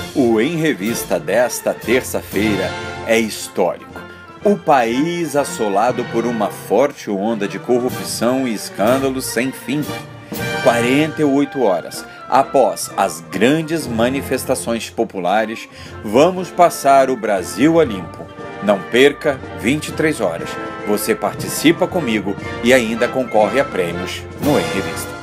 O Em Revista desta terça-feira é histórico. O país assolado por uma forte onda de corrupção e escândalos sem fim. 48 horas após as grandes manifestações populares, vamos passar o Brasil a limpo. Não perca, 23 horas. Você participa comigo e ainda concorre a prêmios no Em Revista.